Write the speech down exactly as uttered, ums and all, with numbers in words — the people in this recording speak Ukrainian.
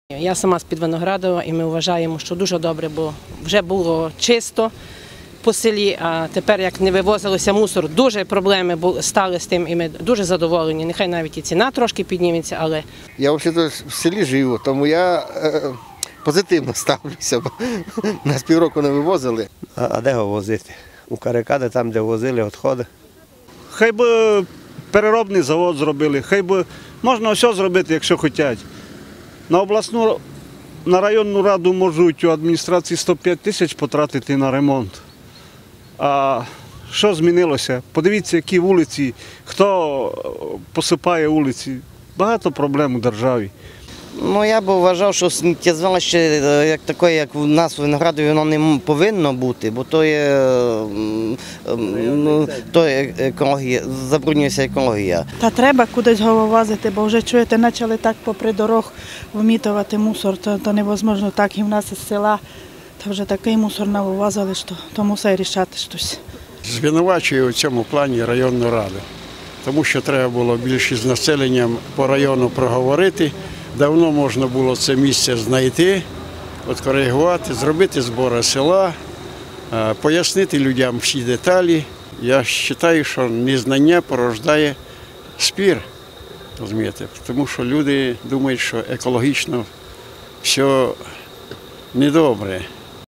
Я сама з-під Виноградова, і ми вважаємо, що дуже добре, бо вже було чисто по селі, а тепер, як не вивозилося мусор, дуже проблеми стали з тим, і ми дуже задоволені. Нехай навіть і ціна трошки підніметься, але… Я взагалі в селі живу, тому я е, позитивно ставлюся, бо нас півроку не вивозили. А, а де його возити? У Карикади, там, де возили відходи. Хай би переробний завод зробили, хай би можна все зробити, якщо хочуть. На обласну, на районну раду можуть у адміністрації сто п'ять тисяч потратити на ремонт. А що змінилося? Подивіться, які вулиці, хто посипає вулиці. Багато проблем у державі. Ну, я б вважав, що сміттєзвалище, як таке, як у нас у Виноградові, воно не повинно бути, бо то є, ну, то є екологія, забруднюється екологія. Та треба кудись його вивозити, бо вже, чуєте, почали так попри дорог вмітувати мусор, то, то невозможно так, і в нас із села, та вже такий мусор навивозили, що то мусить рішати щось. Звинувачую у цьому плані районну раду, тому що треба було більше з населенням по району проговорити. Давно можна було це місце знайти, откоригувати, зробити збори села, пояснити людям всі деталі. Я вважаю, що незнання порождає спір, розумієте? Тому що люди думають, що екологічно все недобре.